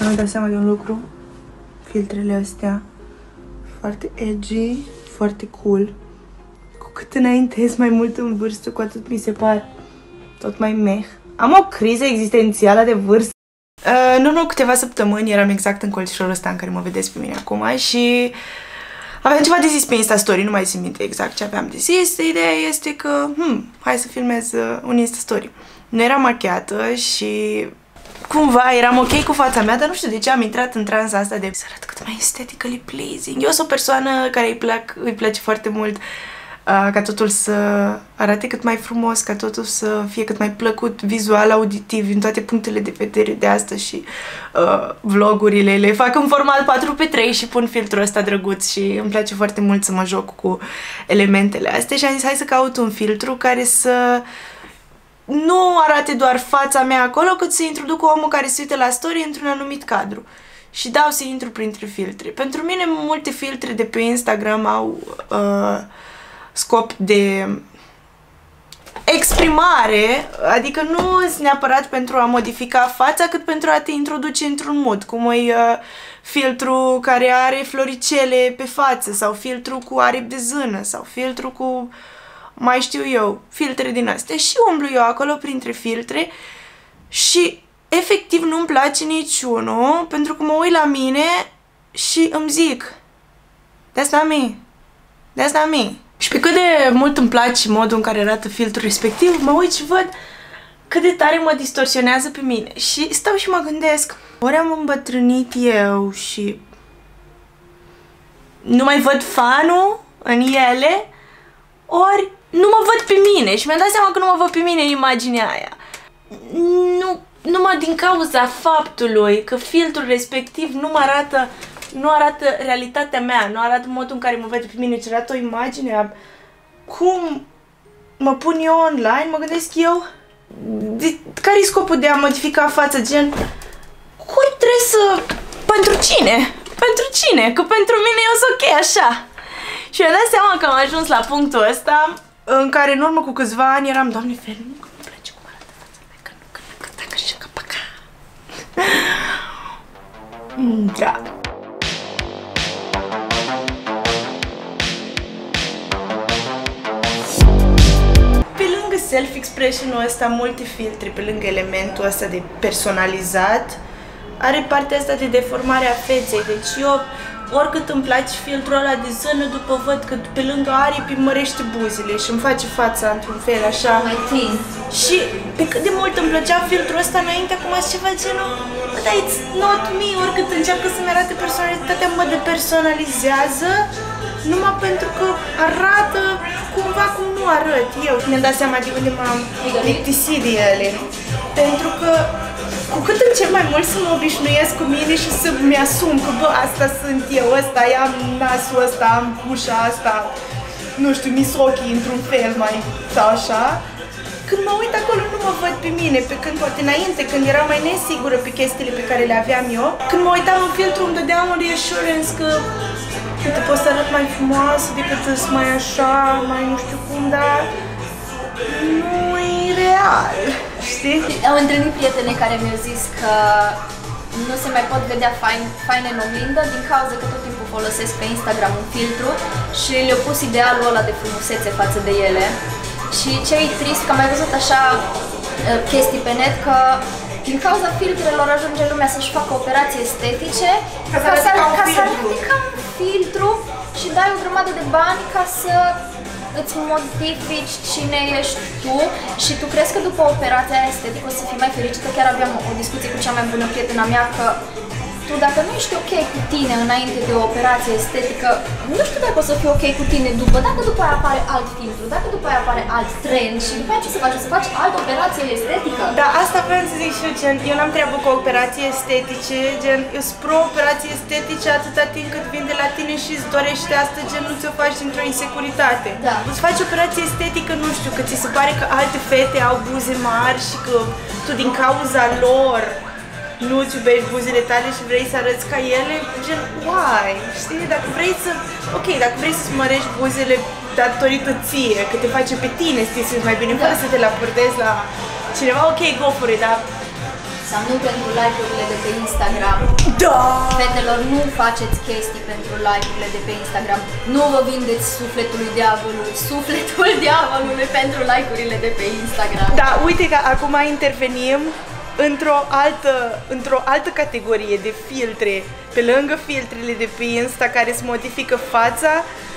Mi-am dat seama de un lucru. Filtrele astea foarte edgy, foarte cool. Cu cât înaintez mai mult în vârstă, cu atât mi se par tot mai meh. Am o criză existențială de vârstă. În urmă câteva săptămâni eram exact în colțișorul ăsta în care mă vedeți pe mine acum și aveam ceva de zis pe Insta Story, nu mai țin minte exact ce aveam de zis. Ideea este că, hai să filmez un Insta Story. Nu eram machiată și cumva eram ok cu fața mea, dar nu știu de ce am intrat în transa asta de să arăt cât mai aesthetically pleasing. Eu sunt o persoană care îi place foarte mult ca totul să arate cât mai frumos, ca totul să fie cât mai plăcut vizual, auditiv, în toate punctele de vedere. De asta și vlogurile le fac în format 4x3 și pun filtrul ăsta drăguț și îmi place foarte mult să mă joc cu elementele astea și am zis hai să caut un filtru care să nu arate doar fața mea acolo, cât să introduc omul care se uită la story într-un anumit cadru. Și dau să intru printre filtre. Pentru mine multe filtre de pe Instagram au scop de exprimare, adică nu sunt neapărat pentru a modifica fața, cât pentru a te introduce într-un mood, cum e filtru care are floricele pe față, sau filtru cu aripi de zână, sau filtru cu, mai știu eu, filtre din astea. Și umblu eu acolo printre filtre și efectiv nu-mi place niciunul, pentru că mă uit la mine și îmi zic that's not me, that's not me. Și pe cât de mult îmi place modul în care arată filtrul respectiv, mă uit și văd cât de tare mă distorsionează pe mine. Și stau și mă gândesc, ori am îmbătrânit eu și nu mai văd fanul în ele, ori nu mă văd pe mine și mi-am dat seama că nu mă văd pe mine în imaginea aia. Numai din cauza faptului că filtrul respectiv nu arată realitatea mea, nu arată modul în care mă vede pe mine, ci arată o imagine a cum mă pun eu online, mă gândesc eu care-i scopul de a modifica fața, gen cui trebuie să... pentru cine? Pentru cine? Că pentru mine eu sunt ok așa. Și mi-am dat seama că am ajuns la punctul ăsta în care în urmă cu câțiva ani eram, Doamne ferește, nu că îmi place cum arată fața mea, că nu, că dacă și că păca. Da. Self-expression-ul ăsta, multe filtre, pe lângă elementul ăsta de personalizat, are partea asta de deformare a feței. Deci eu, oricât îmi place filtrul ăla de zână, după văd că pe lângă aripi îmi mărește buzele și îmi face fața într-un fel așa. Mai tins. Și pe cât de mult îmi plăcea filtrul ăsta înainte, acum e ceva genul, dar it's not me, oricât încearcă să-mi arate personalitatea, mă depersonalizează, numai pentru că arată cumva cum nu arăt eu. Mi-am dat seama de unde m-am plictisit de ele. Pentru că cu cât încep mai mult să mă obișnuiesc cu mine și să-mi asum că bă, asta sunt eu, ăsta, am nasul ăsta, am ușa asta, nu știu, misochii într-un fel mai sau așa, când mă uit acolo nu mă văd pe mine, pe când poate înainte, când eram mai nesigură pe chestiile pe care le aveam eu, când mă uitam în filtru îmi dădeam un reassurance că te poți să arăt mai frumoasă decât să mai așa, mai nu știu cum, dar nu e real, știi? Am întâlnit prietene care mi-au zis că nu se mai pot vedea faine în oglindă din cauza că tot timpul folosesc pe Instagram un filtru și le-au pus idealul ăla de frumusețe față de ele. Și ce e trist, că am mai văzut așa chestii pe net că din cauza filtrelor ajunge lumea să-și facă operații estetice ca să arate ca un filtru și dai o grămadă de bani ca să îți modifici cine ești tu și tu crezi că după operația estetică o să fii mai fericită. Chiar aveam o discuție cu cea mai bună prietena mea că tu dacă nu ești ok cu tine înainte de o operație estetică, nu știu dacă o să fii ok cu tine după, dacă după aia apare alt filtru, dacă după aia apare alt trend și după aia ce să faci? O să faci altă operație estetică? Da, asta vreau să zic și eu, gen, eu n-am treabă cu operații estetice, gen, eu sunt pro operații estetice atâta timp cât vin de la tine și îți dorește asta, gen, nu ți-o faci dintr-o insecuritate. Da. Îți faci operație estetică, nu știu, că ți se pare că alte fete au buze mari și că tu din cauza lor nu-ți iubești buzele tale și vrei să arăți ca ele, gen, why? Știi? Dacă vrei să... Ok, dacă vrei să-ți mărești buzele datorită ție, că te face pe tine să te simți mai bine, fără să te raportezi la cineva, ok, go for it, dar sau nu pentru like-urile de pe Instagram. Da! Fetelor, nu faceți chestii pentru like-urile de pe Instagram. Nu vă vindeți sufletul diavolului pentru like-urile de pe Instagram. Da, uite că acum intervenim într-o altă categorie de filtre, pe lângă filtrele de pe Insta care îți modifică fața.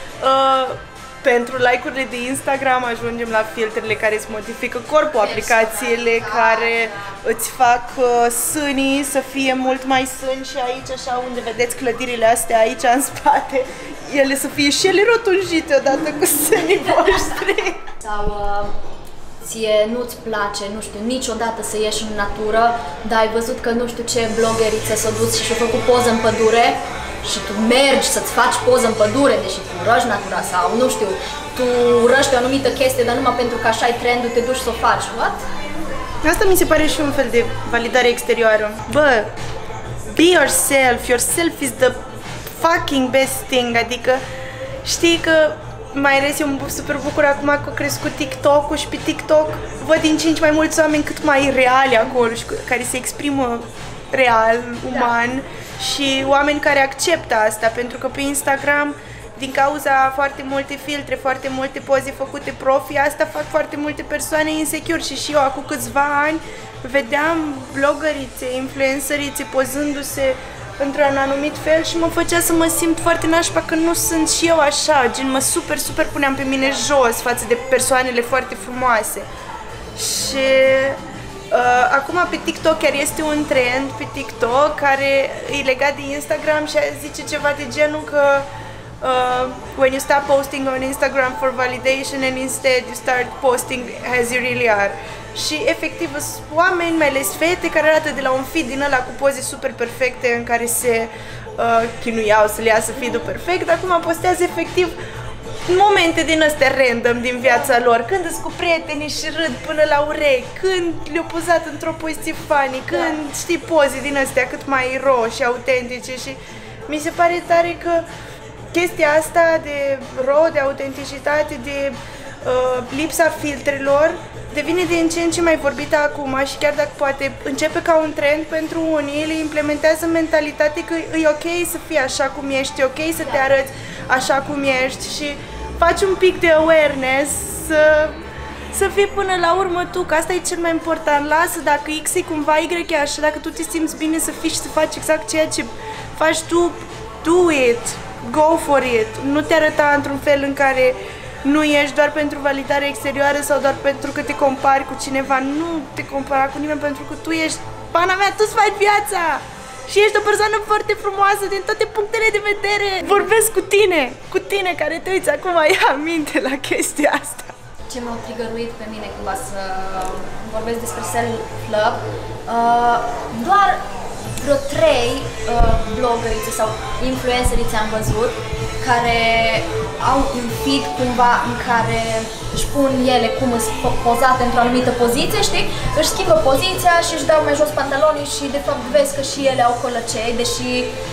Pentru like-urile de Instagram ajungem la filtrele care îți modifică corpul, aplicațiile care îți fac sânii să fie mult mai sâni și aici, așa unde vedeți clădirile astea aici în spate, ele să fie și ele rotunjite odată cu sânii voștri. Sau ție nu-ți place, nu știu, niciodată să ieși în natură, dar ai văzut că nu știu ce blogeriță s-a dus și și-a făcut poză în pădure și tu mergi să-ți faci poză în pădure, deși tu urăști natura sau, nu știu, tu urăști o anumită chestie, dar numai pentru că așa ai trendul, te duci să o faci. What? Asta mi se pare și un fel de validare exterioară. Bă, be yourself, yourself is the fucking best thing, adică știi că mai ales eu mă super bucur acum că a crescut TikTok-ul și pe TikTok văd din ce în ce mai mulți oameni cât mai reali acolo și care se exprimă real, uman, da. Și oameni care acceptă asta, pentru că pe Instagram, din cauza foarte multe filtre, foarte multe poze făcute profi, asta fac foarte multe persoane insecure și eu acum câțiva ani vedeam blogărițe, influencerițe pozându-se într-un anumit fel și mă făcea să mă simt foarte nașpa că nu sunt și eu așa, gen mă super puneam pe mine jos față de persoanele foarte frumoase. Și acum pe TikTok chiar este un trend pe TikTok care e legat de Instagram și zice ceva de genul că when you stop posting on Instagram for validation and instead you start posting as you really are. Și efectiv sunt oameni, mai ales fete, care arată de la un feed din ăla cu poze super perfecte în care se chinuiau să le iasă feed-ul perfect, acum postează efectiv momente din astea random din viața lor, când îți cu prietenii și râd până la urechi, când le-au pozat într-o poziție funny, când știi poze din astea cât mai raw și autentice și mi se pare tare că chestia asta de raw, de autenticitate, de lipsa filtrelor devine din ce în ce mai vorbită acum și chiar dacă poate începe ca un trend pentru unii, le implementează mentalitatea că e ok să fii așa cum ești, e ok să te arăți așa cum ești și faci un pic de awareness să fii până la urmă tu, că asta e cel mai important. Lasă dacă X e cumva Y e așa, dacă tu te simți bine să fii și să faci exact ceea ce faci tu, do it, go for it, nu te arăta într-un fel în care nu ești doar pentru validare exterioară sau doar pentru că te compari cu cineva. Nu te compara cu nimeni pentru că tu ești, pana mea, tu-ți faci viața și ești o persoană foarte frumoasă din toate punctele de vedere. Vorbesc cu tine care te uiți acum, ia aminte la chestia asta. Ce m-a trigăruit pe mine cumva să vorbesc despre self-love, doar vreo 3 blogărițe sau influencerițe am văzut care au un feed cumva în care își pun ele cum sunt pozate într-o anumită poziție, știi? Își schimbă poziția și își dau mai jos pantalonii și de fapt vezi că și ele au colăcei, deși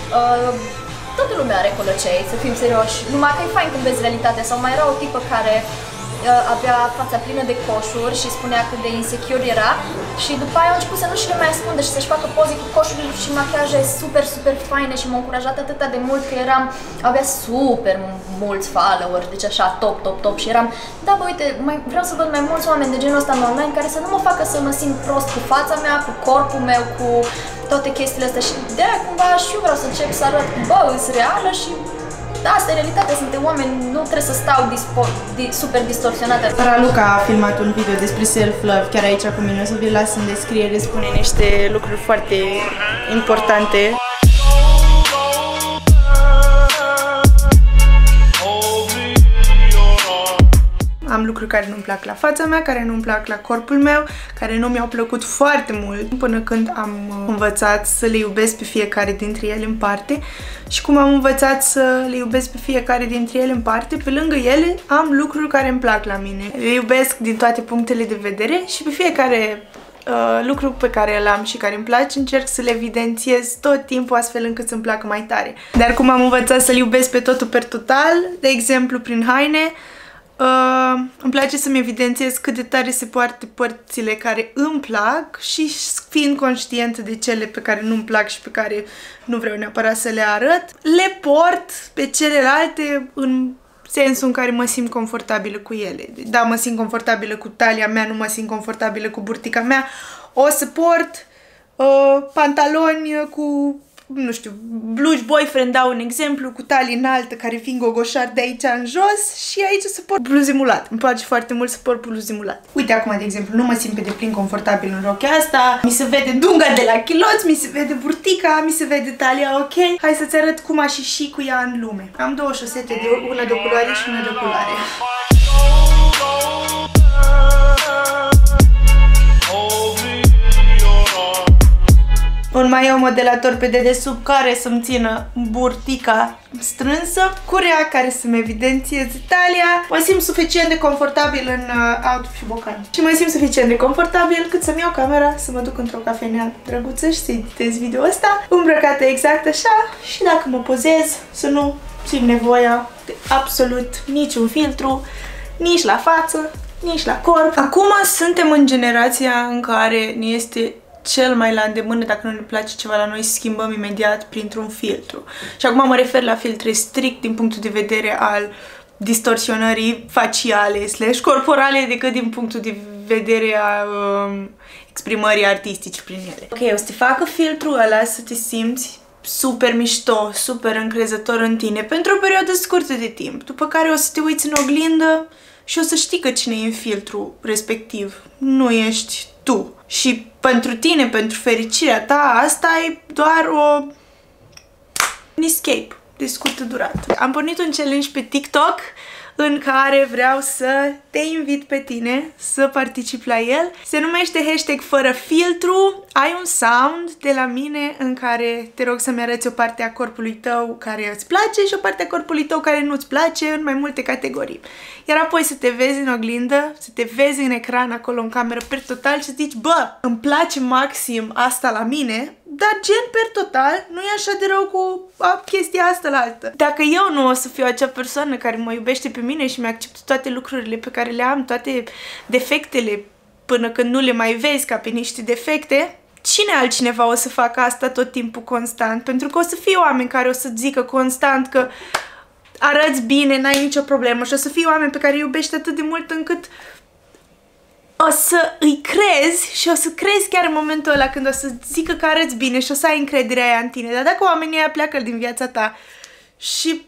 toată lumea are colăcei, să fim serioși. Numai că e fain când vezi realitatea. Sau mai era o tipă care avea fața plină de coșuri și spunea cât de insecure era și după aia a început să nu și le mai ascundă și să-și facă poze cu coșurile și machiaje super faine și m-a încurajat atât de mult că avea super mulți follower, deci așa top și eram, da bă, uite, vreau să văd mai mulți oameni de genul ăsta în online care să nu mă facă să mă simt prost cu fața mea, cu corpul meu, cu toate chestiile astea și de-aia cumva și eu vreau să încep să arăt, bă, sunt reală și da, asta e realitatea, suntem oameni, nu trebuie să stau super distorsionată. Raluca a filmat un video despre self-love, chiar aici cu mine, o să vi-l las în descriere, spune niște lucruri foarte importante. Am lucruri care nu-mi plac la fața mea, care nu-mi plac la corpul meu, care nu mi-au plăcut foarte mult până când am învățat să le iubesc pe fiecare dintre ele în parte. Și cum am învățat să le iubesc pe fiecare dintre ele în parte, pe lângă ele am lucruri care îmi plac la mine. Le iubesc din toate punctele de vedere și pe fiecare lucru pe care îl am și care îmi place, încerc să le evidențiez tot timpul astfel încât să-mi placă mai tare. Dar cum am învățat să-l iubesc pe totul per total, de exemplu prin haine, Îmi place să-mi evidențiez cât de tare se poartă părțile care îmi plac și fiind conștientă de cele pe care nu-mi plac și pe care nu vreau neapărat să le arăt, le port pe celelalte în sensul în care mă simt confortabilă cu ele. Da, mă simt confortabilă cu talia mea, nu mă simt confortabilă cu burtica mea. O să port pantaloni cu, nu știu, blugi boyfriend, dau un exemplu, cu talie înaltă care vin gogoșar de aici în jos și aici să port bluz mulat. Îmi place foarte mult să port bluz mulat. Uite acum, de exemplu, nu mă simt pe deplin confortabil în rochea asta. Mi se vede dunga de la chiloți, mi se vede burtica, mi se vede talia ok. Hai să-ți arăt cum aș ieși cu ea în lume. Am două șosete, una de culoare și una de culoare. Un maiou modelator pe dedesubt care să-mi țină burtica strânsă, curea care să-mi evidențieze talia. Mă simt suficient de confortabil în outfit și bocan. Și mă simt suficient de confortabil cât să-mi iau camera, să mă duc într-o cafenea drăguță și să editez video ăsta, îmbrăcată exact așa și dacă mă pozez să nu simt nevoia de absolut niciun filtru, nici la față, nici la corp. Acum suntem în generația în care ne este cel mai la îndemână, dacă nu ne place ceva la noi, schimbăm imediat printr-un filtru. Și acum mă refer la filtre strict din punctul de vedere al distorsionării faciale / corporale, decât din punctul de vedere a exprimării artistice prin ele. Ok, o să te facă filtrul ăla să te simți super mișto, super încrezător în tine pentru o perioadă scurtă de timp, după care o să te uiți în oglindă și o să știi că cine e în filtru respectiv nu ești tu. Și pentru tine, pentru fericirea ta, asta e doar un escape de scurtă durată. Am pornit un challenge pe TikTok în care vreau să te invit pe tine să participi la el. Se numește hashtag fără filtru. Ai un sound de la mine în care te rog să-mi arăți o parte a corpului tău care îți place și o parte a corpului tău care nu-ți place în mai multe categorii. Iar apoi să te vezi în oglindă, să te vezi în ecran acolo în cameră per total și să zici, bă, îmi place maxim asta la mine, dar gen per total nu e așa de rău cu chestia asta la altă. Dacă eu nu o să fiu acea persoană care mă iubește pe mine și mi-acceptă toate lucrurile pe care le am, toate defectele, până când nu le mai vezi ca pe niște defecte, cine altcineva o să facă asta tot timpul constant? Pentru că o să fie oameni care o să zică constant că arăți bine, n-ai nicio problemă și o să fie oameni pe care îi iubești atât de mult încât o să îi crezi și o să crezi chiar în momentul ăla când o să zică că arăți bine și o să ai încrederea aia în tine. Dar dacă oamenii aia pleacă din viața ta și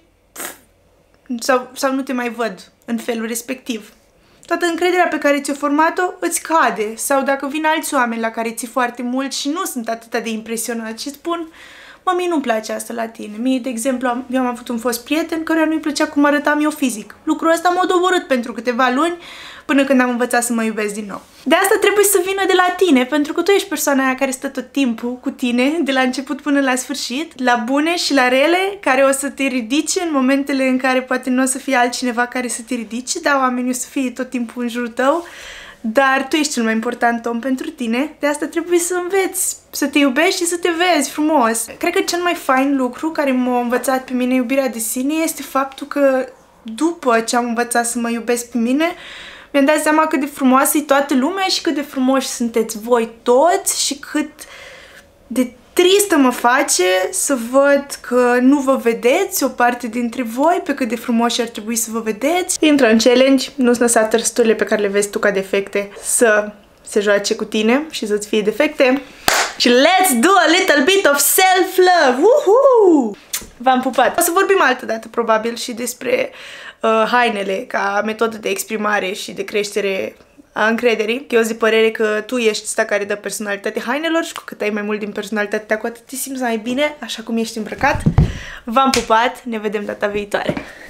sau nu te mai văd în felul respectiv, toată încrederea pe care ți-o format-o îți cade. Sau dacă vin alți oameni la care ții foarte mult și nu sunt atât de impresionați și spun, mă, mie nu-mi place asta la tine. Mie, de exemplu, eu am avut un fost prieten căruia nu-i plăcea cum arătam eu fizic. Lucrul ăsta m-a doborât pentru câteva luni până când am învățat să mă iubesc din nou. De asta trebuie să vină de la tine, pentru că tu ești persoana aia care stă tot timpul cu tine, de la început până la sfârșit, la bune și la rele, care o să te ridice în momentele în care poate nu o să fie altcineva care să te ridice, dar oamenii o să fie tot timpul în jurul tău, dar tu ești cel mai important om pentru tine, de asta trebuie să înveți să te iubești și să te vezi frumos. Cred că cel mai fain lucru care m-a învățat pe mine iubirea de sine este faptul că după ce am învățat să mă iubesc pe mine, mi-am dat seama cât de frumoasă e toată lumea și cât de frumoși sunteți voi toți și cât de tristă mă face să văd că nu vă vedeți o parte dintre voi pe cât de frumoși ar trebui să vă vedeți. Intră în challenge, nu-ți lăsa trăsăturile pe care le vezi tu ca defecte să se joace cu tine și să-ți fie defecte. Și let's do a little bit of self-love! Woohoo! V-am pupat! O să vorbim altă dată, probabil, și despre hainele ca metodă de exprimare și de creștere a încrederii. Eu zic părere că tu ești ăsta care dă personalitate hainelor și cu cât ai mai mult din personalitatea ta, cu atât te simți mai bine, așa cum ești îmbrăcat. V-am pupat, ne vedem data viitoare!